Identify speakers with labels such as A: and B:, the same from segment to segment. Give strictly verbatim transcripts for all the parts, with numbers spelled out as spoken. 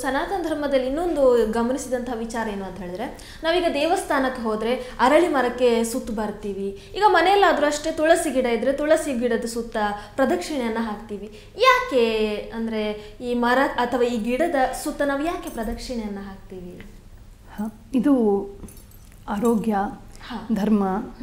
A: ಸನಾತನ ಧರ್ಮದಲ್ಲಿ ಇನ್ನೊಂದು ಗಮನಿಸಿದಂತಹ ವಿಚಾರ ಏನು ಅಂತ ಹೇಳಿದ್ರೆ, ನಾವೀಗ ದೇವಸ್ಥಾನಕ್ಕೆ ಹೋದರೆ ಅರಳಿ ಮರಕ್ಕೆ ಸುತ್ತು ಬರ್ತೀವಿ. ಈಗ ಮನೆಯಲ್ಲಾದರೂ ಅಷ್ಟೇ ತುಳಸಿ ಗಿಡ ಇದ್ದರೆ ತುಳಸಿ ಗಿಡದ ಸುತ್ತ ಪ್ರದಕ್ಷಿಣೆಯನ್ನು ಹಾಕ್ತೀವಿ. ಯಾಕೆ ಅಂದರೆ ಈ ಮರ ಅಥವಾ ಈ ಗಿಡದ ಸುತ್ತ ನಾವು ಯಾಕೆ ಪ್ರದಕ್ಷಿಣೆಯನ್ನು ಹಾಕ್ತೀವಿ?
B: ಇದು ಆರೋಗ್ಯ, ಧರ್ಮ,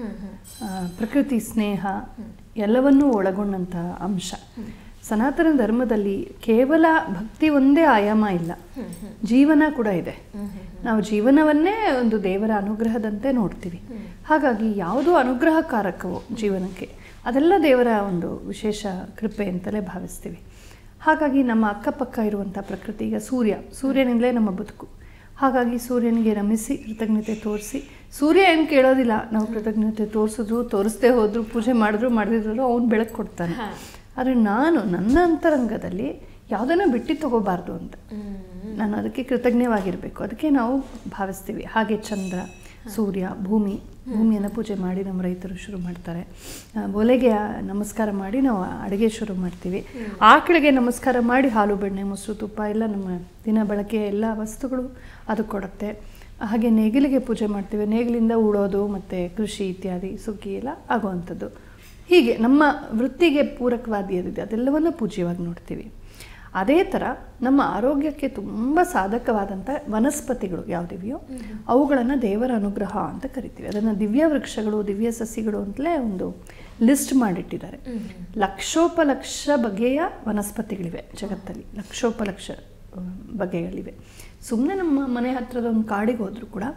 B: ಪ್ರಕೃತಿ ಸ್ನೇಹ ಎಲ್ಲವನ್ನೂ ಒಳಗೊಂಡಂಥ ಅಂಶ. ಸನಾತನ ಧರ್ಮದಲ್ಲಿ ಕೇವಲ ಭಕ್ತಿ ಒಂದೇ ಆಯಾಮ ಇಲ್ಲ, ಜೀವನ ಕೂಡ ಇದೆ. ನಾವು ಜೀವನವನ್ನೇ ಒಂದು ದೇವರ ಅನುಗ್ರಹದಂತೆ ನೋಡ್ತೀವಿ. ಹಾಗಾಗಿ ಯಾವುದು ಅನುಗ್ರಹಕಾರಕವೋ ಜೀವನಕ್ಕೆ ಅದೆಲ್ಲ ದೇವರ ಒಂದು ವಿಶೇಷ ಕೃಪೆ ಅಂತಲೇ ಭಾವಿಸ್ತೀವಿ. ಹಾಗಾಗಿ ನಮ್ಮ ಅಕ್ಕಪಕ್ಕ ಇರುವಂಥ ಪ್ರಕೃತಿ, ಈಗ ಸೂರ್ಯ ಸೂರ್ಯನಿಂದಲೇ ನಮ್ಮ ಬದುಕು. ಹಾಗಾಗಿ ಸೂರ್ಯನಿಗೆ ರಮಿಸಿ ಕೃತಜ್ಞತೆ ತೋರಿಸಿ, ಸೂರ್ಯ ಏನು ಕೇಳೋದಿಲ್ಲ, ನಾವು ಕೃತಜ್ಞತೆ ತೋರಿಸಿದ್ರು ತೋರಿಸ್ದೇ ಹೋದ್ರು ಪೂಜೆ ಮಾಡಿದ್ರು ಮಾಡದಿದ್ರು ಅವನು ಬೆಳಕು ಕೊಡ್ತಾನೆ. ಆದರೆ ನಾನು ನನ್ನ ಅಂತರಂಗದಲ್ಲಿ ಯಾವುದನ್ನು ಬಿಟ್ಟು ತಗೋಬಾರ್ದು ಅಂತ, ನಾನು ಅದಕ್ಕೆ ಕೃತಜ್ಞವಾಗಿರಬೇಕು, ಅದಕ್ಕೆ ನಾವು ಭಾವಿಸ್ತೀವಿ. ಹಾಗೆ ಚಂದ್ರ, ಸೂರ್ಯ, ಭೂಮಿ, ಭೂಮಿಯನ್ನು ಪೂಜೆ ಮಾಡಿ ನಮ್ಮ ರೈತರು ಶುರು ಮಾಡ್ತಾರೆ. ಒಲೆಗೆ ನಮಸ್ಕಾರ ಮಾಡಿ ನಾವು ಅಡುಗೆ ಶುರು ಮಾಡ್ತೀವಿ. ಆಕಳಿಗೆ ನಮಸ್ಕಾರ ಮಾಡಿ ಹಾಲು, ಬೆಣ್ಣೆ, ಮೊಸರು, ತುಪ್ಪ ಎಲ್ಲ ನಮ್ಮ ದಿನ ಬಳಕೆಯ ಎಲ್ಲ ವಸ್ತುಗಳು ಅದು ಕೊಡುತ್ತೆ. ಹಾಗೆ ನೇಗಿಲಿಗೆ ಪೂಜೆ ಮಾಡ್ತೀವಿ, ನೇಗಿಲಿಂದ ಉಳೋದು ಮತ್ತು ಕೃಷಿ ಇತ್ಯಾದಿ ಸುಗ್ಗಿ ಎಲ್ಲ ಆಗುವಂಥದ್ದು. ಹೀಗೆ ನಮ್ಮ ವೃತ್ತಿಗೆ ಪೂರಕವಾದಿಯದಿದೆ ಅದೆಲ್ಲವನ್ನು ಪೂಜ್ಯವಾಗಿ ನೋಡ್ತೀವಿ. ಅದೇ ಥರ ನಮ್ಮ ಆರೋಗ್ಯಕ್ಕೆ ತುಂಬ ಸಾಧಕವಾದಂಥ ವನಸ್ಪತಿಗಳು ಯಾವುದಿವೆಯೋ ಅವುಗಳನ್ನು ದೇವರ ಅನುಗ್ರಹ ಅಂತ ಕರಿತೀವಿ. ಅದನ್ನು ದಿವ್ಯ ವೃಕ್ಷಗಳು, ದಿವ್ಯ ಸಸಿಗಳು ಅಂತಲೇ ಒಂದು ಲಿಸ್ಟ್ ಮಾಡಿಟ್ಟಿದ್ದಾರೆ. ಲಕ್ಷೋಪಲಕ್ಷ ಬಗೆಯ ವನಸ್ಪತಿಗಳಿವೆ ಜಗತ್ತಲ್ಲಿ, ಲಕ್ಷೋಪಲಕ್ಷ ಬಗೆಗಳಿವೆ. ಸುಮ್ಮನೆ ನಮ್ಮ ಮನೆ ಹತ್ತಿರದ ಒಂದು ಕಾಡಿಗೆ ಹೋದರೂ ಕೂಡ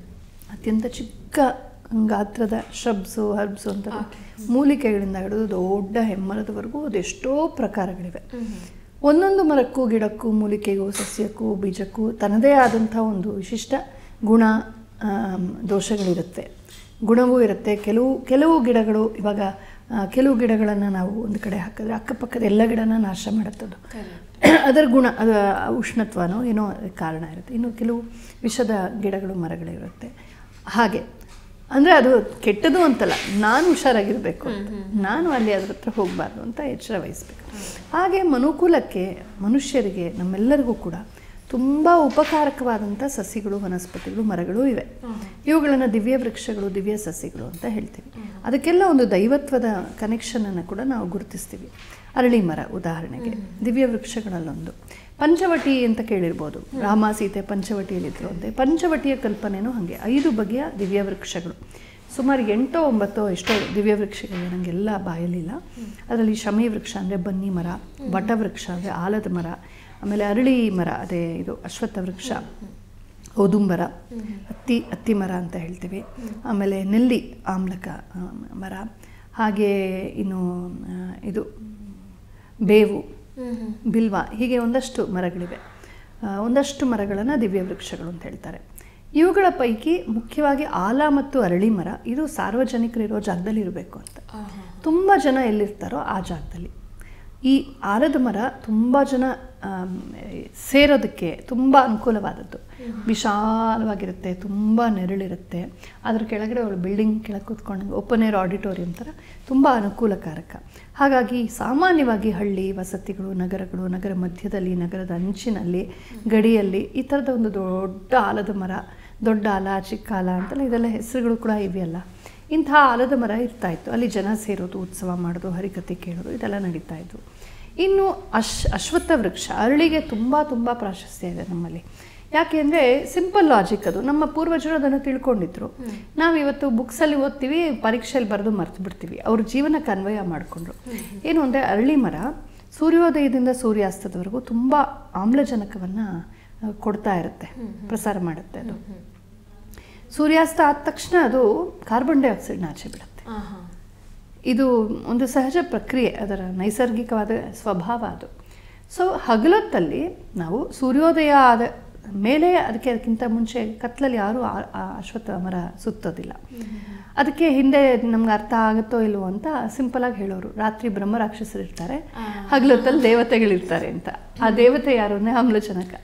B: ಅತ್ಯಂತ ಚಿಕ್ಕ ಗಾತ್ರದ ಶ್ರಬ್ಸು, ಹರ್ಬ್ಸು ಅಂತ ಮೂಲಿಕೆಗಳಿಂದ ಹಿಡಿದು ದೊಡ್ಡ ಹೆಮ್ಮರದವರೆಗೂ ಅದೆಷ್ಟೋ ಪ್ರಕಾರಗಳಿವೆ. ಒಂದೊಂದು ಮರಕ್ಕೂ, ಗಿಡಕ್ಕೂ, ಮೂಲಿಕೆಗೂ, ಸಸ್ಯಕ್ಕೂ, ಬೀಜಕ್ಕೂ ತನ್ನದೇ ಆದಂಥ ಒಂದು ವಿಶಿಷ್ಟ ಗುಣ ದೋಷಗಳಿರುತ್ತೆ, ಗುಣವೂ ಇರುತ್ತೆ. ಕೆಲವು ಕೆಲವು ಗಿಡಗಳು, ಇವಾಗ ಕೆಲವು ಗಿಡಗಳನ್ನು ನಾವು ಒಂದು ಕಡೆ ಹಾಕಿದ್ರೆ ಅಕ್ಕಪಕ್ಕದ ಎಲ್ಲ ಗಿಡನ ನಾಶ ಮಾಡುತ್ತದು, ಅದರ ಗುಣ ಅದು ಉಷ್ಣತ್ವನೋ ಏನೋ ಕಾರಣ ಇರುತ್ತೆ. ಇನ್ನು ಕೆಲವು ವಿಷದ ಗಿಡಗಳು, ಮರಗಳಿರುತ್ತೆ. ಹಾಗೆ ಅಂದರೆ ಅದು ಕೆಟ್ಟದು ಅಂತಲ್ಲ, ನಾನು ಹುಷಾರಾಗಿರಬೇಕು ಅಂತ, ನಾನು ಅಲ್ಲಿ ಅದ್ರ ಹತ್ರ ಹೋಗಬಾರ್ದು ಅಂತ ಎಚ್ಚರ ವಹಿಸಬೇಕು. ಹಾಗೆ ಮನುಕುಲಕ್ಕೆ, ಮನುಷ್ಯರಿಗೆ, ನಮ್ಮೆಲ್ಲರಿಗೂ ಕೂಡ ತುಂಬ ಉಪಕಾರಕವಾದಂಥ ಸಸಿಗಳು, ವನಸ್ಪತಿಗಳು, ಮರಗಳು ಇವೆ. ಇವುಗಳನ್ನು ದಿವ್ಯ ವೃಕ್ಷಗಳು, ದಿವ್ಯ ಸಸಿಗಳು ಅಂತ ಹೇಳ್ತೀವಿ. ಅದಕ್ಕೆಲ್ಲ ಒಂದು ದೈವತ್ವದ ಕನೆಕ್ಷನನ್ನು ಕೂಡ ನಾವು ಗುರುತಿಸ್ತೀವಿ. ಅರಳಿ ಮರ ಉದಾಹರಣೆಗೆ ದಿವ್ಯ ವೃಕ್ಷಗಳಲ್ಲೊಂದು. ಪಂಚವಟಿ ಅಂತ ಕೇಳಿರ್ಬೋದು, ರಾಮ ಸೀತೆ ಪಂಚವಟಿಯಲ್ಲಿದ್ದರು ಅಂತೆ. ಪಂಚವಟಿಯ ಕಲ್ಪನೆಯೂ ಹಾಗೆ. ಐದು ಬಗೆಯ ದಿವ್ಯ ವೃಕ್ಷಗಳು, ಸುಮಾರು ಎಂಟೋ ಒಂಬತ್ತೋ ಎಷ್ಟೋ ದಿವ್ಯ ವೃಕ್ಷಗಳಿವೆ, ನನಗೆಲ್ಲ ಬಾಯಲಿಲ್ಲ. ಅದರಲ್ಲಿ ಶಮಿ ವೃಕ್ಷ ಅಂದರೆ ಬನ್ನಿ ಮರ, ವಟವೃಕ್ಷ ಅಂದರೆ ಆಲದ ಮರ, ಆಮೇಲೆ ಅರಳಿ ಮರ ಅದೇ ಇದು ಅಶ್ವತ್ಥ ವೃಕ್ಷ, ಔದುಂಬರ, ಹತ್ತಿ ಹತ್ತಿ ಮರ ಅಂತ ಹೇಳ್ತೀವಿ. ಆಮೇಲೆ ನೆಲ್ಲಿ ಆಮ್ಲಕ ಮರ, ಹಾಗೆ ಇನ್ನು ಇದು ಬೇವು, ಬಿಲ್ವ, ಹೀಗೆ ಒಂದಷ್ಟು ಮರಗಳಿವೆ. ಒಂದಷ್ಟು ಮರಗಳನ್ನು ದಿವ್ಯ ವೃಕ್ಷಗಳು ಅಂತ ಹೇಳ್ತಾರೆ. ಇವುಗಳ ಪೈಕಿ ಮುಖ್ಯವಾಗಿ ಆಲ ಮತ್ತು ಅರಳಿ ಮರ ಇದು ಸಾರ್ವಜನಿಕರಿರೋ ಜಾಗದಲ್ಲಿ ಇರಬೇಕು ಅಂತ. ತುಂಬ ಜನ ಎಲ್ಲಿರ್ತಾರೋ ಆ ಜಾಗದಲ್ಲಿ. ಈ ಆಲದ ಮರ ತುಂಬ ಜನ ಸೇರೋದಕ್ಕೆ ತುಂಬ ಅನುಕೂಲವಾದದ್ದು. ವಿಶಾಲವಾಗಿರುತ್ತೆ, ತುಂಬ ನೆರಳಿರುತ್ತೆ. ಅದ್ರ ಕೆಳಗಡೆ ಅವಳು ಬಿಲ್ಡಿಂಗ್ ಕೆಳಗೆ ಕೂತ್ಕೊಂಡಂಗೆ ಓಪನ್ ಏರ್ ಆಡಿಟೋರಿಯಂ ಥರ ತುಂಬ ಅನುಕೂಲಕಾರಕ. ಹಾಗಾಗಿ ಸಾಮಾನ್ಯವಾಗಿ ಹಳ್ಳಿ ವಸತಿಗಳು, ನಗರಗಳು, ನಗರ ಮಧ್ಯದಲ್ಲಿ, ನಗರದ ಅಂಚಿನಲ್ಲಿ, ಗಡಿಯಲ್ಲಿ ಈ ಥರದ ಒಂದು ದೊಡ್ಡ ಆಲದ ಮರ, ದೊಡ್ಡ ಆಲ, ಚಿಕ್ಕ ಆಲ ಅಂತೆಲ್ಲ ಇದೆಲ್ಲ ಹೆಸರುಗಳು ಕೂಡ ಇವೆಯಲ್ಲ, ಇಂಥ ಆಲದ ಮರ ಇರ್ತಾಯಿತ್ತು. ಅಲ್ಲಿ ಜನ ಸೇರೋದು, ಉತ್ಸವ ಮಾಡೋದು, ಹರಿಕತೆ ಕೇಳೋದು ಇದೆಲ್ಲ ನಡೀತಾ ಇತ್ತು. ಇನ್ನು ಅಶ್ ಅಶ್ವತ್ಥ ವೃಕ್ಷ, ಅರಳಿಗೆ ತುಂಬ ತುಂಬ ಪ್ರಾಶಸ್ತ್ಯ ಇದೆ ನಮ್ಮಲ್ಲಿ. ಯಾಕೆ ಅಂದರೆ ಸಿಂಪಲ್ ಲಾಜಿಕ್, ಅದು ನಮ್ಮ ಪೂರ್ವಜರು ಅದನ್ನು ತಿಳ್ಕೊಂಡಿದ್ರು. ನಾವಿವತ್ತು ಬುಕ್ಸಲ್ಲಿ ಓದ್ತೀವಿ, ಪರೀಕ್ಷೆಯಲ್ಲಿ ಬರೆದು ಮರ್ತು ಬಿಡ್ತೀವಿ. ಅವ್ರ ಜೀವನಕ್ಕೆ ಅನ್ವಯ ಮಾಡಿಕೊಂಡ್ರು. ಏನು ಅಂದರೆ ಅರಳಿ ಮರ ಸೂರ್ಯೋದಯದಿಂದ ಸೂರ್ಯಾಸ್ತದವರೆಗೂ ತುಂಬ ಆಮ್ಲಜನಕವನ್ನು ಕೊಡ್ತಾ ಇರುತ್ತೆ, ಪ್ರಸಾರ ಮಾಡುತ್ತೆ. ಅದು ಸೂರ್ಯಾಸ್ತ ಆದ ತಕ್ಷಣ ಅದು ಕಾರ್ಬನ್ ಡೈಆಕ್ಸೈಡ್ನ ಆಚೆ ಬಿಡುತ್ತೆ. ಇದು ಒಂದು ಸಹಜ ಪ್ರಕ್ರಿಯೆ, ಅದರ ನೈಸರ್ಗಿಕವಾದ ಸ್ವಭಾವ ಅದು. ಸೊ ಹಗಲೊತ್ತಲ್ಲಿ ನಾವು ಸೂರ್ಯೋದಯ ಆದ ಮೇಲೆ, ಅದಕ್ಕೆ ಅದಕ್ಕಿಂತ ಮುಂಚೆ ಕತ್ಲಲ್ಲಿ ಯಾರೂ ಅಶ್ವತ್ಥ ಮರ ಸುತ್ತೋದಿಲ್ಲ. ಅದಕ್ಕೆ ಹಿಂದೆ ನಮ್ಗೆ ಅರ್ಥ ಆಗುತ್ತೋ ಇಲ್ವೋ ಅಂತ ಸಿಂಪಲಾಗಿ ಹೇಳೋರು, ರಾತ್ರಿ ಬ್ರಹ್ಮ ರಾಕ್ಷಸರು ಇರ್ತಾರೆ, ಹಗಲೊತ್ತಲ್ಲಿ ದೇವತೆಗಳಿರ್ತಾರೆ ಅಂತ. ಆ ದೇವತೆ ಯಾರು ಅಂದರೆ ಆಮ್ಲಜನಕ,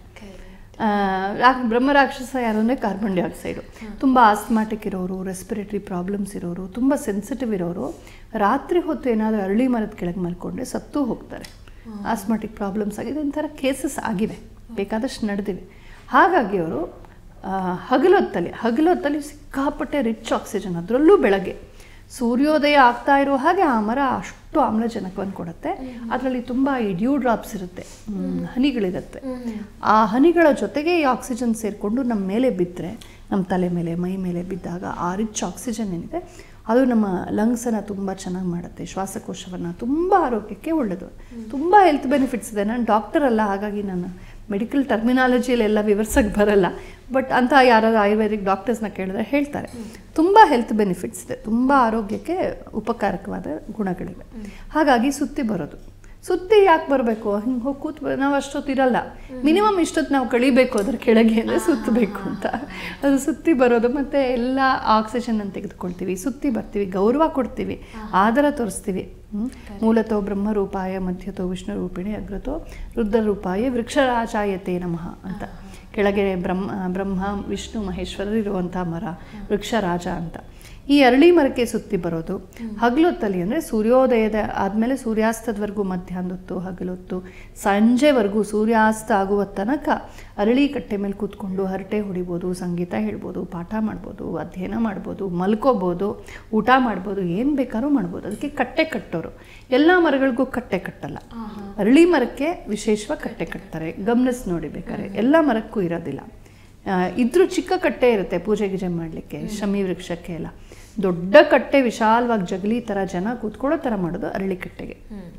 B: ಬ್ರಹ್ಮ ರಾಕ್ಷಸ ಯಾರು ಅಂದರೆ ಕಾರ್ಬನ್ ಡೈಆಕ್ಸೈಡು. ತುಂಬ ಆಸ್ಮಾಟಿಕ್ ಇರೋರು, ರೆಸ್ಪಿರೇಟರಿ ಪ್ರಾಬ್ಲಮ್ಸ್ ಇರೋರು, ತುಂಬ ಸೆನ್ಸಿಟಿವ್ ಇರೋರು ರಾತ್ರಿ ಹೊತ್ತು ಏನಾದರೂ ಅರಳಿ ಮರದ ಕೆಳಗೆ ಮಲ್ಕೊಂಡ್ರೆ ಸತ್ತು ಹೋಗ್ತಾರೆ. ಆಸ್ಮಾಟಿಕ್ ಪ್ರಾಬ್ಲಮ್ಸ್ ಆಗಿದೆ, ಇಂಥರ ಕೇಸಸ್ ಆಗಿವೆ ಬೇಕಾದಷ್ಟು ನಡೆದಿವಿ. ಹಾಗಾಗಿ ಅವರು ಹಗಲೊತ್ತಲ್ಲಿ ಹಗಲೊತ್ತಲ್ಲಿ ಸಿಕ್ಕಾಪಟ್ಟೆ ರಿಚ್ ಆಕ್ಸಿಜನ್, ಅದರಲ್ಲೂ ಬೆಳಗ್ಗೆ ಸೂರ್ಯೋದಯ ಆಗ್ತಾ ಇರೋ ಹಾಗೆ ಆ ಮರ ಅಷ್ಟು ಆಮ್ಲಜನಕವನ್ನು ಕೊಡುತ್ತೆ. ಅದರಲ್ಲಿ ತುಂಬ ಈ ಡ್ಯೂ ಡ್ರಾಪ್ಸ್ ಇರುತ್ತೆ, ಹನಿಗಳಿರುತ್ತೆ. ಆ ಹನಿಗಳ ಜೊತೆಗೆ ಈ ಆಕ್ಸಿಜನ್ ಸೇರಿಕೊಂಡು ನಮ್ಮ ಮೇಲೆ ಬಿದ್ದರೆ, ನಮ್ಮ ತಲೆ ಮೇಲೆ ಮೈ ಮೇಲೆ ಬಿದ್ದಾಗ ಆ ರಿಚ್ ಆಕ್ಸಿಜನ್ ಏನಿದೆ ಅದು ನಮ್ಮ ಲಂಗ್ಸನ್ನು ತುಂಬ ಚೆನ್ನಾಗಿ ಮಾಡುತ್ತೆ, ಶ್ವಾಸಕೋಶವನ್ನು ತುಂಬ ಆರೋಗ್ಯಕ್ಕೆ ಒಳ್ಳೆಯದು. ತುಂಬ ಹೆಲ್ತ್ ಬೆನಿಫಿಟ್ಸ್ ಇದೆ. ನಾನು ಡಾಕ್ಟರ್ ಅಲ್ಲ, ಹಾಗಾಗಿ ನಾನು ಮೆಡಿಕಲ್ ಟರ್ಮಿನಾಲಜಿಯಲ್ಲೆಲ್ಲ ವಿವರಿಸೋಕ್ಕೆ ಬರಲ್ಲ. ಬಟ್ ಅಂತ ಯಾರಾದ್ರು ಆಯುರ್ವೇದಿಕ್ ಡಾಕ್ಟರ್ಸ್ನ ಕೇಳಿದ್ರೆ ಹೇಳ್ತಾರೆ ತುಂಬ ಹೆಲ್ತ್ ಬೆನಿಫಿಟ್ಸ್ ಇದೆ, ತುಂಬ ಆರೋಗ್ಯಕ್ಕೆ ಉಪಕಾರಕವಾದ ಗುಣಗಳಿವೆ. ಹಾಗಾಗಿ ಸುತ್ತಿ ಬರೋದು. ಸುತ್ತಿ ಯಾಕೆ ಬರಬೇಕು? ಹಿಂಗೆ ಹೋಗಿ ಕೂತ್ ನಾವು ಅಷ್ಟೊತ್ತು ಇರಲ್ಲ, ಮಿನಿಮಮ್ ಇಷ್ಟೊತ್ತು ನಾವು ಕಳಿಬೇಕು ಅದ್ರ ಕೆಳಗೆ ಅಂದರೆ ಸುತ್ತಬೇಕು ಅಂತ. ಅದು ಸುತ್ತಿ ಬರೋದು. ಮತ್ತು ಎಲ್ಲ ಆಕ್ಸಿಜನ್ ತೆಗೆದುಕೊಳ್ತೀವಿ, ಸುತ್ತಿ ಬರ್ತೀವಿ, ಗೌರವ ಕೊಡ್ತೀವಿ, ಆದರ ತೋರಿಸ್ತೀವಿ. ಮೂಲತೋ ಬ್ರಹ್ಮರೂಪಾಯ ಮಧ್ಯತೋ ವಿಷ್ಣು ರೂಪಿಣಿ ಅಗ್ರತೋ ರುದ್ರರೂಪಾಯ ವೃಕ್ಷರಾಜಾಯತೆ ನಮಃ ಅಂತ. ಕೆಳಗೆ ಬ್ರಹ್ಮ ಬ್ರಹ್ಮ ವಿಷ್ಣು ಮಹೇಶ್ವರರಿರುವಂಥ ಮರ ವೃಕ್ಷರಾಜ ಅಂತ. ಈ ಅರಳಿ ಮರಕ್ಕೆ ಸುತ್ತಿ ಬರೋದು ಹಗಲೊತ್ತಲ್ಲಿ, ಅಂದರೆ ಸೂರ್ಯೋದಯದ ಆದಮೇಲೆ ಸೂರ್ಯಾಸ್ತದವರೆಗೂ, ಮಧ್ಯಾಹ್ನದೊತ್ತು, ಹಗಲೊತ್ತು, ಸಂಜೆವರೆಗೂ ಸೂರ್ಯಾಸ್ತ ಆಗುವ ತನಕ ಅರಳಿ ಕಟ್ಟೆ ಮೇಲೆ ಕೂತ್ಕೊಂಡು ಹರಟೆ ಹೊಡಿಬೋದು, ಸಂಗೀತ ಹೇಳ್ಬೋದು, ಪಾಠ ಮಾಡ್ಬೋದು, ಅಧ್ಯಯನ ಮಾಡ್ಬೋದು, ಮಲ್ಕೋಬೋದು, ಊಟ ಮಾಡ್ಬೋದು, ಏನು ಬೇಕಾದ್ರೂ ಮಾಡ್ಬೋದು. ಅದಕ್ಕೆ ಕಟ್ಟೆ ಕಟ್ಟೋರು. ಎಲ್ಲ ಮರಗಳಿಗೂ ಕಟ್ಟೆ ಕಟ್ಟಲ್ಲ, ಅರಳಿ ಮರಕ್ಕೆ ವಿಶೇಷವಾಗಿ ಕಟ್ಟೆ ಕಟ್ತಾರೆ. ಗಮನಿಸಿ ನೋಡಿ ಬೇಕಾದ್ರೆ, ಎಲ್ಲ ಮರಕ್ಕೂ ಇರೋದಿಲ್ಲ. ಇದ್ರೂ ಚಿಕ್ಕ ಕಟ್ಟೆ ಇರುತ್ತೆ ಪೂಜೆ ಗೀಜೆ ಮಾಡಲಿಕ್ಕೆ, ಶಮಿ ವೃಕ್ಷಕ್ಕೆ ಎಲ್ಲ. ದೊಡ್ಡ ಕಟ್ಟೆ ವಿಶಾಲವಾಗಿ ಜಗಲಿ ಥರ ಜನ ಕೂತ್ಕೊಳ್ಳೋ ಥರ ಮಾಡೋದು ಅರಳಿ ಕಟ್ಟೆಗೆ.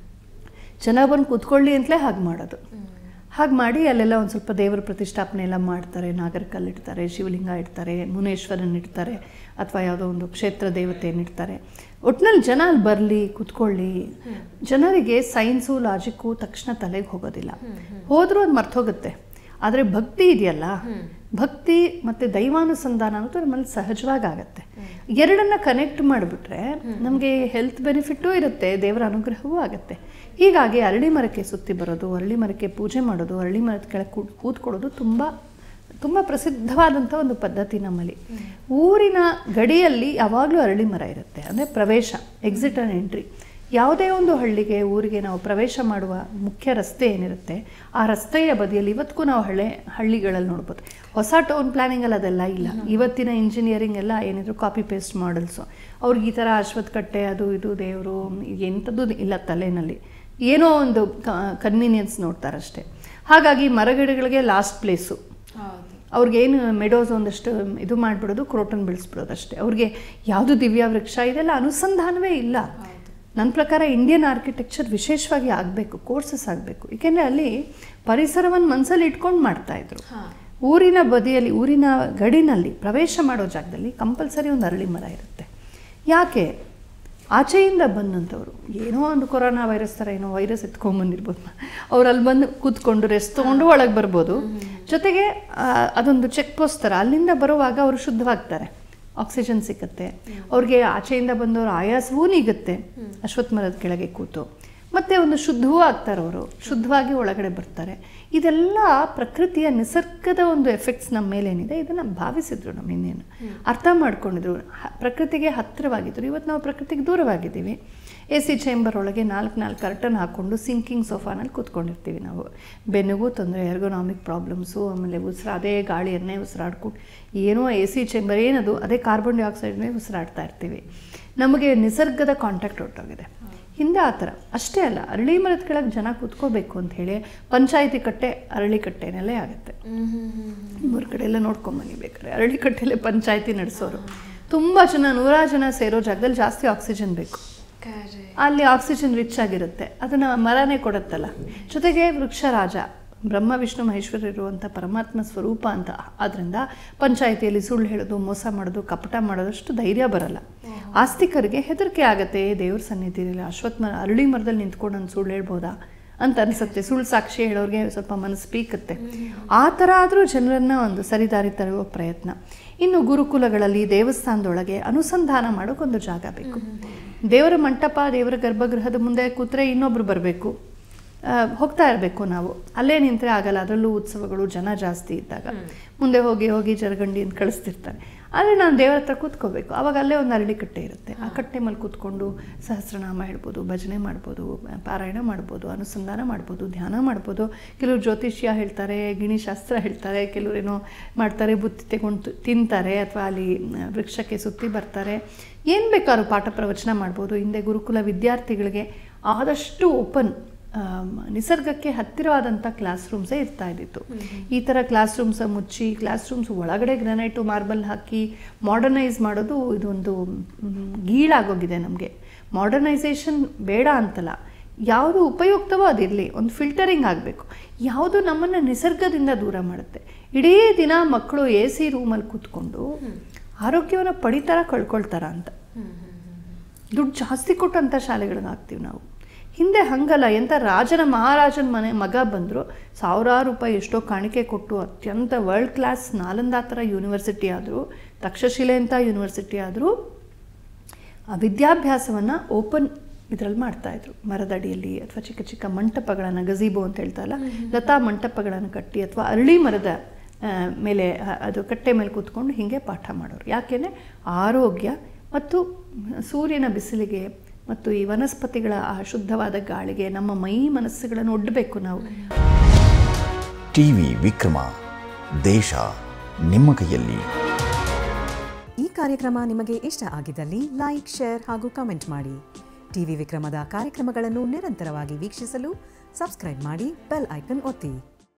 B: ಜನ ಬಂದು ಕೂತ್ಕೊಳ್ಳಿ ಅಂತಲೇ ಹಾಗೆ ಮಾಡೋದು. ಹಾಗೆ ಮಾಡಿ ಅಲ್ಲೆಲ್ಲ ಒಂದು ಸ್ವಲ್ಪ ದೇವರ ಪ್ರತಿಷ್ಠಾಪನೆ ಎಲ್ಲ ಮಾಡ್ತಾರೆ. ನಾಗರಕಲ್ಲು ಇಡ್ತಾರೆ, ಶಿವಲಿಂಗ ಇಡ್ತಾರೆ, ಮುನೇಶ್ವರನ್ ಇಡ್ತಾರೆ, ಅಥವಾ ಯಾವುದೋ ಒಂದು ಕ್ಷೇತ್ರ ದೇವತೆಯನ್ನು ಇಡ್ತಾರೆ. ಒಟ್ಟಿನಲ್ಲಿ ಜನ ಅಲ್ಲಿ ಬರಲಿ, ಕೂತ್ಕೊಳ್ಳಿ. ಜನರಿಗೆ ಸೈನ್ಸು ಲಾಜಿಕ್ಕು ತಕ್ಷಣ ತಲೆಗೆ ಹೋಗೋದಿಲ್ಲ, ಹೋದರೂ ಅದು ಮರ್ತೋಗುತ್ತೆ. ಆದರೆ ಭಕ್ತಿ ಇದೆಯಲ್ಲ, ಭಕ್ತಿ ಮತ್ತು ದೈವಾನುಸಂಧಾನ ಅನ್ನೋದು ನಮ್ಮಲ್ಲಿ ಸಹಜವಾಗಿ ಆಗುತ್ತೆ. ಎರಡನ್ನ ಕನೆಕ್ಟ್ ಮಾಡಿಬಿಟ್ರೆ ನಮಗೆ ಹೆಲ್ತ್ ಬೆನಿಫಿಟ್ಟೂ ಇರುತ್ತೆ, ದೇವರ ಅನುಗ್ರಹವೂ ಆಗುತ್ತೆ. ಹೀಗಾಗಿ ಅರಳಿ ಮರಕ್ಕೆ ಸುತ್ತಿ ಬರೋದು, ಅರಳಿ ಮರಕ್ಕೆ ಪೂಜೆ ಮಾಡೋದು, ಅರಳಿ ಮರದ ಕೆಳಗೆ ಕೂತ್ ಕೂತ್ಕೊಳ್ಳೋದು ತುಂಬ ತುಂಬ ಪ್ರಸಿದ್ಧವಾದಂಥ ಒಂದು ಪದ್ಧತಿ ನಮ್ಮಲ್ಲಿ. ಊರಿನ ಗಡಿಯಲ್ಲಿ ಯಾವಾಗಲೂ ಅರಳಿ ಮರ ಇರುತ್ತೆ. ಅಂದರೆ ಪ್ರವೇಶ, ಎಕ್ಸಿಟ್ ಆ್ಯಂಡ್ ಎಂಟ್ರಿ. ಯಾವುದೇ ಒಂದು ಹಳ್ಳಿಗೆ, ಊರಿಗೆ ನಾವು ಪ್ರವೇಶ ಮಾಡುವ ಮುಖ್ಯ ರಸ್ತೆ ಏನಿರುತ್ತೆ, ಆ ರಸ್ತೆಯ ಬದಿಯಲ್ಲಿ ಇವತ್ತಿಗೂ ನಾವು ಹಳೆ ಹಳ್ಳಿಗಳಲ್ಲಿ ನೋಡ್ಬೋದು. ಹೊಸ ಟೌನ್ ಪ್ಲ್ಯಾನಿಂಗಲ್ಲಿ ಅದೆಲ್ಲ ಇಲ್ಲ. ಇವತ್ತಿನ ಇಂಜಿನಿಯರಿಂಗ್ ಎಲ್ಲ ಏನಿದ್ರು ಕಾಪಿ ಪೇಸ್ಟ್ ಮಾಡಲ್ಸು. ಅವ್ರಿಗೆ ಈ ಥರ ಅಶ್ವತ್ಥ ಕಟ್ಟೆ, ಅದು ಇದು ದೇವರು ಎಂಥದ್ದು ಇಲ್ಲ ತಲೆಯಲ್ಲಿ. ಏನೋ ಒಂದು ಕನ್ವೀನಿಯನ್ಸ್ ನೋಡ್ತಾರಷ್ಟೇ. ಹಾಗಾಗಿ ಮರಗಿಡಗಳಿಗೆ ಲಾಸ್ಟ್ ಪ್ಲೇಸು. ಅವ್ರಿಗೇನು ಮೆಡೋಸ್ ಒಂದಷ್ಟು ಇದು ಮಾಡಿಬಿಡೋದು, ಕ್ರೋಟನ್ ಬೆಳೆಸ್ಬಿಡೋದು ಅಷ್ಟೇ. ಅವ್ರಿಗೆ ಯಾವುದು ದಿವ್ಯ ವೃಕ್ಷ ಇದೆಲ್ಲ ಅನುಸಂಧಾನವೇ ಇಲ್ಲ. ನನ್ನ ಪ್ರಕಾರ ಇಂಡಿಯನ್ ಆರ್ಕಿಟೆಕ್ಚರ್ ವಿಶೇಷವಾಗಿ ಆಗಬೇಕು, ಕೋರ್ಸಸ್ ಆಗಬೇಕು. ಏಕೆಂದರೆ ಅಲ್ಲಿ ಪರಿಸರವನ್ನು ಮನಸ್ಸಲ್ಲಿ ಇಟ್ಕೊಂಡು ಮಾಡ್ತಾಯಿದ್ರು. ಊರಿನ ಬದಿಯಲ್ಲಿ, ಊರಿನ ಗಡಿನಲ್ಲಿ ಪ್ರವೇಶ ಮಾಡೋ ಜಾಗದಲ್ಲಿ ಕಂಪಲ್ಸರಿ ಒಂದು ಅರಳಿ ಮರ ಇರುತ್ತೆ. ಯಾಕೆ? ಆಚೆಯಿಂದ ಬಂದಂಥವ್ರು ಏನೋ ಒಂದು ಕೊರೋನಾ ವೈರಸ್ ಥರ ಏನೋ ವೈರಸ್ ಎತ್ಕೊಂಡ್ಬಂದಿರ್ಬೋದು, ಅವ್ರು ಅಲ್ಲಿ ಬಂದು ಕೂತ್ಕೊಂಡು ರೆಸ್ಟ್ ತೊಗೊಂಡು ಒಳಗೆ ಬರ್ಬೋದು. ಜೊತೆಗೆ ಅದೊಂದು ಚೆಕ್ ಪೋಸ್ಟ್ ಥರ, ಅಲ್ಲಿಂದ ಬರುವಾಗ ಅವರು ಶುದ್ಧವಾಗ್ತಾರೆ, ಆಕ್ಸಿಜನ್ ಸಿಗುತ್ತೆ ಅವ್ರಿಗೆ. ಆಚೆಯಿಂದ ಬಂದವರು ಆಯಾಸವೂ ನೀಗುತ್ತೆ ಅಶ್ವತ್ಥ ಮರದ ಕೆಳಗೆ ಕೂತು. ಮತ್ತು ಒಂದು ಶುದ್ಧವೂ ಆಗ್ತಾರೆ ಅವರು, ಶುದ್ಧವಾಗಿ ಒಳಗಡೆ ಬರ್ತಾರೆ. ಇದೆಲ್ಲ ಪ್ರಕೃತಿಯ ನಿಸರ್ಗದ ಒಂದು ಎಫೆಕ್ಟ್ಸ್ ನಮ್ಮ ಮೇಲೇನಿದೆ, ಇದನ್ನು ಭಾವಿಸಿದ್ರು, ನಮ್ಮ ಇನ್ನೇನು ಅರ್ಥ ಮಾಡ್ಕೊಂಡಿದ್ರು, ಪ್ರಕೃತಿಗೆ ಹತ್ತಿರವಾಗಿದ್ದರು. ಇವತ್ತು ನಾವು ಪ್ರಕೃತಿಗೆ ದೂರವಾಗಿದ್ದೀವಿ. ಎ ಸಿ ಚೇಂಬರ್ ಒಳಗೆ ನಾಲ್ಕು ನಾಲ್ಕು ಕರ್ಟನ್ ಹಾಕ್ಕೊಂಡು ಸಿಂಕಿಂಗ್ ಸೋಫಾನಲ್ಲಿ ಕೂತ್ಕೊಂಡಿರ್ತೀವಿ ನಾವು. ಬೆನ್ನಿಗೂ ತೊಂದರೆ, ಎರ್ಗೊನಾಮಿಕ್ ಪ್ರಾಬ್ಲಮ್ಸು, ಆಮೇಲೆ ಉಸಿರು ಅದೇ ಗಾಳಿಯನ್ನೇ ಉಸಿರಾಡ್ಕೊಂಡು, ಏನೋ ಎ ಸಿ ಚೇಂಬರ್ ಏನದು, ಅದೇ ಕಾರ್ಬನ್ ಡೈಆಕ್ಸೈಡ್ನೇ ಉಸಿರಾಡ್ತಾ ಇರ್ತೀವಿ. ನಮಗೆ ನಿಸರ್ಗದ ಕಾಂಟ್ಯಾಕ್ಟ್ ಹೊರಟೋಗಿದೆ. ಹಿಂದೆ ಆ ಥರ ಅಷ್ಟೇ ಅಲ್ಲ, ಅರಳಿ ಮರದ ಕೆಳಗೆ ಜನ ಕೂತ್ಕೋಬೇಕು ಅಂಥೇಳಿ ಪಂಚಾಯಿತಿ ಕಟ್ಟೆ ಅರಳಿ ಕಟ್ಟೆನಲ್ಲೇ ಆಗುತ್ತೆ. ಮೂರು ಕಡೆ ಎಲ್ಲ ನೋಡ್ಕೊಂಬನ್ನಿ ಬೇಕಾದ್ರೆ, ಅರಳಿ ಕಟ್ಟೆಯಲ್ಲೇ ಪಂಚಾಯಿತಿ ನಡೆಸೋರು. ತುಂಬ ಜನ, ನೂರಾರು ಜನ ಸೇರೋ ಜಾಗದಲ್ಲಿ ಜಾಸ್ತಿ ಆಕ್ಸಿಜನ್ ಬೇಕು. ಅಲ್ಲಿ ಆಕ್ಸಿಜನ್ ರಿಚ್ ಆಗಿರುತ್ತೆ, ಅದನ್ನು ಮರನೇ ಕೊಡುತ್ತಲ್ಲ. ಜೊತೆಗೆ ವೃಕ್ಷರಾಜ ಬ್ರಹ್ಮ ವಿಷ್ಣು ಮಹೇಶ್ವರ ಇರುವಂಥ ಪರಮಾತ್ಮ ಸ್ವರೂಪ ಅಂತ. ಆದ್ದರಿಂದ ಪಂಚಾಯಿತಿಯಲ್ಲಿ ಸುಳ್ಳು ಹೇಳೋದು, ಮೋಸ ಮಾಡೋದು, ಕಪಟ ಮಾಡೋದಷ್ಟು ಧೈರ್ಯ ಬರಲ್ಲ. ಆಸ್ತಿಕರಿಗೆ ಹೆದರಿಕೆ ಆಗುತ್ತೆ, ದೇವ್ರ ಸನ್ನಿಧಿಯಲ್ಲಿ ಅಶ್ವತ್ಥ ಮರ ಅರಳಿ ಮರದಲ್ಲಿ ನಿಂತ್ಕೊಂಡು ನಾನು ಸುಳ್ಳು ಹೇಳ್ಬೋದಾ ಅಂತ ಅನಿಸುತ್ತೆ. ಸುಳ್ಳು ಸಾಕ್ಷಿ ಹೇಳೋರಿಗೆ ಸ್ವಲ್ಪ ಮನಸ್ಸು ಪೀಕತ್ತೆ. ಆ ಥರ ಆದರೂ ಜನರನ್ನು ಒಂದು ಸರಿದಾರಿ ತರುವ ಪ್ರಯತ್ನ. ಇನ್ನು ಗುರುಕುಲಗಳಲ್ಲಿ, ದೇವಸ್ಥಾನದೊಳಗೆ ಅನುಸಂಧಾನ ಮಾಡೋಕ್ಕೊಂದು ಜಾಗ ಬೇಕು. ದೇವರ ಮಂಟಪ, ದೇವರ ಗರ್ಭಗೃಹದ ಮುಂದೆ ಕೂತ್ರೆ ಇನ್ನೊಬ್ರು ಬರಬೇಕು, ಹೋಗ್ತಾ ಇರಬೇಕು ನಾವು. ಅಲ್ಲೇ ನಿಂತರೆ ಆಗಲ್ಲ, ಅದರಲ್ಲೂ ಉತ್ಸವಗಳು, ಜನ ಜಾಸ್ತಿ ಇದ್ದಾಗ. ಮುಂದೆ ಹೋಗಿ ಹೋಗಿ ಜರಗಂಡಿ ಅಂತ ಕಳಿಸ್ತಿರ್ತಾರೆ. ಆದರೆ ನಾನು ದೇವರ ಹತ್ರ ಕೂತ್ಕೋಬೇಕು. ಆವಾಗ ಅಲ್ಲೇ ಒಂದು ಅರಳಿ ಕಟ್ಟೆ ಇರುತ್ತೆ. ಆ ಕಟ್ಟೆ ಮೇಲೆ ಕೂತ್ಕೊಂಡು ಸಹಸ್ರನಾಮ ಹೇಳ್ಬೋದು, ಭಜನೆ ಮಾಡ್ಬೋದು, ಪಾರಾಯಣ ಮಾಡ್ಬೋದು, ಅನುಸಂಧಾನ ಮಾಡ್ಬೋದು, ಧ್ಯಾನ ಮಾಡ್ಬೋದು. ಕೆಲವರು ಜ್ಯೋತಿಷ್ಯ ಹೇಳ್ತಾರೆ, ಗಿಣಿಶಾಸ್ತ್ರ ಹೇಳ್ತಾರೆ, ಕೆಲವರೇನೋ ಮಾಡ್ತಾರೆ, ಬುತ್ತಿ ತೆಗೊಂಡು ತಿಂತಾರೆ, ಅಥವಾ ಅಲ್ಲಿ ವೃಕ್ಷಕ್ಕೆ ಸುತ್ತಿ ಬರ್ತಾರೆ. ಏನು ಬೇಕಾದ್ರೂ ಪಾಠ ಪ್ರವಚನ ಮಾಡ್ಬೋದು. ಹಿಂದೆ ಗುರುಕುಲ ವಿದ್ಯಾರ್ಥಿಗಳಿಗೆ ಆದಷ್ಟು ಓಪನ್ ನಿಸರ್ಗಕ್ಕೆ ಹತ್ತಿರವಾದಂಥ ಕ್ಲಾಸ್ ರೂಮ್ಸೇ ಇರ್ತಾ ಇದ್ದಿತ್ತು. ಈ ಥರ ಕ್ಲಾಸ್ ರೂಮ್ಸ ಮುಚ್ಚಿ ಕ್ಲಾಸ್ ರೂಮ್ಸ್ ಒಳಗಡೆ ಗ್ರಾನೈಟು ಮಾರ್ಬಲ್ ಹಾಕಿ ಮಾಡರ್ನೈಸ್ ಮಾಡೋದು ಇದೊಂದು ಗೀಳಾಗೋಗಿದೆ ನಮಗೆ. ಮಾಡರ್ನೈಸೇಷನ್ ಬೇಡ ಅಂತಲ್ಲ, ಯಾವುದು ಉಪಯುಕ್ತವೋ ಅದಿರಲಿ, ಒಂದು ಫಿಲ್ಟರಿಂಗ್ ಆಗಬೇಕು. ಯಾವುದು ನಮ್ಮನ್ನು ನಿಸರ್ಗದಿಂದ ದೂರ ಮಾಡುತ್ತೆ. ಇಡೀ ದಿನ ಮಕ್ಕಳು ಎ ಸಿ ರೂಮಲ್ಲಿ ಕೂತ್ಕೊಂಡು ಆರೋಗ್ಯವನ್ನು ಪಡಿತಾರ ಕಳ್ಕೊಳ್ತಾರ ಅಂತ ದುಡ್ಡು ಜಾಸ್ತಿ ಕೊಟ್ಟಂಥ ಶಾಲೆಗಳಿಗೆ ಹಾಕ್ತೀವಿ ನಾವು. ಹಿಂದೆ ಹಂಗಲ್ಲ. ಎಂಥ ರಾಜನ ಮಹಾರಾಜನ ಮನೆ ಮಗ ಬಂದರು, ಸಾವಿರಾರು ರೂಪಾಯಿ ಎಷ್ಟೋ ಕಾಣಿಕೆ ಕೊಟ್ಟು ಅತ್ಯಂತ ವರ್ಲ್ಡ್ ಕ್ಲಾಸ್ ನಾಲಂದಾ ಥರ ಯೂನಿವರ್ಸಿಟಿ ಆದರೂ, ತಕ್ಷಶಿಲೆ ಅಂತ ಯೂನಿವರ್ಸಿಟಿ ಆದರೂ ಆ ವಿದ್ಯಾಭ್ಯಾಸವನ್ನು ಓಪನ್ ಇದರಲ್ಲಿ ಮಾಡ್ತಾಯಿದ್ರು. ಮರದಡಿಯಲ್ಲಿ ಅಥವಾ ಚಿಕ್ಕ ಚಿಕ್ಕ ಮಂಟಪಗಳನ್ನು, ಗಜೀಬೋ ಅಂತ ಹೇಳ್ತಾರಲ್ಲ, ಲತಾ ಮಂಟಪಗಳನ್ನು ಕಟ್ಟಿ ಅಥವಾ ಅರಳಿ ಮರದ ಮೇಲೆ ಅದು ಕಟ್ಟೆ ಮೇಲೆ ಕೂತ್ಕೊಂಡು ಹೀಗೆ ಪಾಠ ಮಾಡೋರು. ಯಾಕೆಂದರೆ ಆರೋಗ್ಯ ಮತ್ತು ಸೂರ್ಯನ ಬಿಸಿಲಿಗೆ ಮತ್ತು ಈ ವನಸ್ಪತಿಗಳ ಆ ಶುದ್ಧವಾದ ಗಾಳಿಗೆ ನಮ್ಮ ಮೈ ಮನಸ್ಸುಗಳನ್ನು ಒಡ್ಡಬೇಕು ನಾವು.
C: ಟಿವಿ ವಿಕ್ರಮ, ದೇಶ ನಿಮ್ಮ ಕೈಯಲ್ಲಿ.
D: ಈ ಕಾರ್ಯಕ್ರಮ ನಿಮಗೆ ಇಷ್ಟ ಆಗಿದ್ದಲ್ಲಿ ಲೈಕ್, ಶೇರ್ ಹಾಗೂ ಕಮೆಂಟ್ ಮಾಡಿ. ಟಿವಿ ವಿಕ್ರಮದ ಕಾರ್ಯಕ್ರಮಗಳನ್ನು ನಿರಂತರವಾಗಿ ವೀಕ್ಷಿಸಲು ಸಬ್ಸ್ಕ್ರೈಬ್ ಮಾಡಿ, ಬೆಲ್ ಐಕನ್ ಒತ್ತಿ.